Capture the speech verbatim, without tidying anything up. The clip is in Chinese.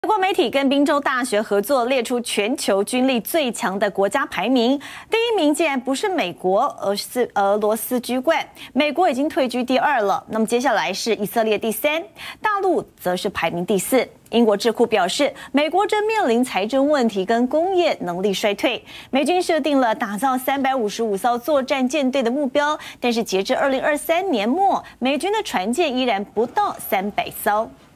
美国媒体跟宾州大学合作列出全球军力最强的国家排名，第一名竟然不是美国，而是俄罗斯居冠。美国已经退居第二了。那么接下来是以色列第三，大陆则是排名第四。英国智库表示，美国正面临财政问题跟工业能力衰退。美军设定了打造三百五十五艘作战舰队的目标，但是截至二零二三年末，美军的船舰依然不到三百艘。